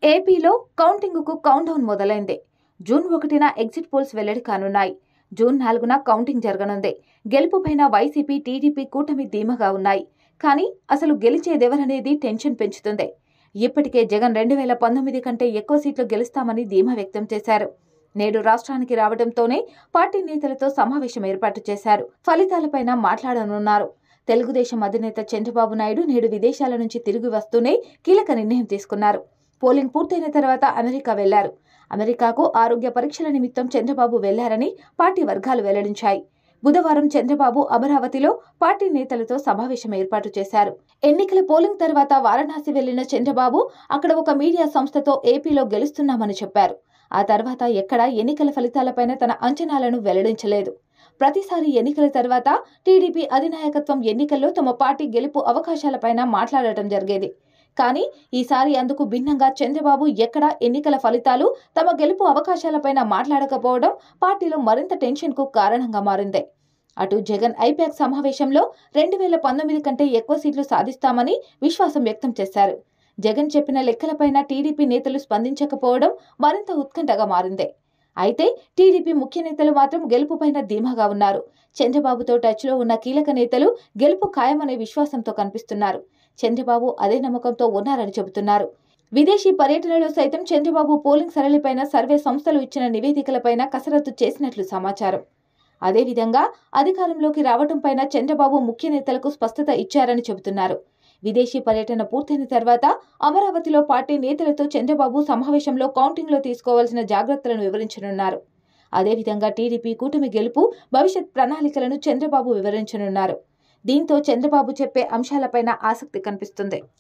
ఏపీలో కౌంటింగ్కు కౌంట్డౌన్ మొదలైంది. జూన్ 1న ఎగ్జిట్ పోల్స్ వెల్లడి కానున్నాయి. జూన్ 4న కౌంటింగ్ జరగనుంది. గెలుపుపైన వైసీపీ, టీడీపీ కూటమి ధీమాగా ఉన్నాయి. కానీ అసలు గెలిచేదెవరనేది టెన్షన్ పెంచుతుంది. ఇప్పటికే జగన్ 2019 కంటే ఎక్కువ సీట్లు గెలుస్తామని ధీమా వ్యక్తం చేశారు. నేడు రాష్ట్రానికి రావడంతోనే పార్టీ నేతలతో సమావేశం ఏర్పాటు చేశారు. ఫలితాలపైన మాట్లాడనున్నారు. తెలుగుదేశం అధినేత చంద్రబాబు నాయుడు నేడు విదేశాల నుంచి తిరిగి వస్తూనే కీలక నిర్ణయం తీసుకున్నారు. పోలింగ్ పూర్తయిన తర్వాత అమెరికా వెళ్లారు. అమెరికాకు ఆరోగ్య పరీక్షల నిమిత్తం చంద్రబాబు వెళ్లారని పార్టీ వర్గాలు వెల్లడించాయి. బుధవారం చంద్రబాబు అమరావతిలో పార్టీ నేతలతో సమావేశం ఏర్పాటు చేశారు. ఎన్నికల పోలింగ్ తర్వాత వారణాసి వెళ్లిన చంద్రబాబు అక్కడ ఒక మీడియా సంస్థతో ఏపీలో గెలుస్తున్నామని చెప్పారు. ఆ తర్వాత ఎక్కడా ఎన్నికల ఫలితాలపైన తన అంచనాలను వెల్లడించలేదు. ప్రతిసారి ఎన్నికల తర్వాత టీడీపీ అధినాయకత్వం ఎన్నికల్లో తమ పార్టీ గెలుపు అవకాశాలపైన మాట్లాడటం జరిగేది. కానీ ఈసారి అందుకు భిన్నంగా చంద్రబాబు ఎక్కడా ఎన్నికల ఫలితాలు, తమ గెలుపు అవకాశాలపైన మాట్లాడకపోవడం పార్టీలో మరింత టెన్షన్కు కారణంగా మారింది. అటు జగన్ ఐపాక్ సమావేశంలో 2019 కంటే ఎక్కువ సీట్లు సాధిస్తామని విశ్వాసం వ్యక్తం చేశారు. జగన్ చెప్పిన లెక్కలపైన టీడీపీ నేతలు స్పందించకపోవడం మరింత ఉత్కంఠగా మారింది. అయితే టీడీపీ ముఖ్య నేతలు మాత్రం గెలుపుపైన ధీమాగా ఉన్నారు. చంద్రబాబుతో టచ్లో ఉన్న కీలక నేతలు గెలుపు ఖాయమనే విశ్వాసంతో కనిపిస్తున్నారు. చంద్రబాబు అదే నమ్మకంతో ఉన్నారని చెబుతున్నారు. విదేశీ పర్యటనలో సైతం చంద్రబాబు పోలింగ్ సరళిపైన సర్వే సంస్థలు ఇచ్చిన నివేదికలపైన కసరత్తు చేసినట్లు సమాచారం. అదేవిధంగా అధికారంలోకి రావడంపైన చంద్రబాబు ముఖ్య నేతలకు స్పష్టత ఇచ్చారని చెబుతున్నారు. విదేశీ పర్యటన పూర్తయిన తర్వాత అమరావతిలో పార్టీ నేతలతో చంద్రబాబు సమావేశంలో కౌంటింగ్లో తీసుకోవాల్సిన జాగ్రత్తలను వివరించనున్నారు. అదేవిధంగా టీడీపీ కూటమి గెలుపు భవిష్యత్ ప్రణాళికలను చంద్రబాబు వివరించనున్నారు. దీంతో చంద్రబాబు చెప్పే అంశాలపైన ఆసక్తి కనిపిస్తుంది.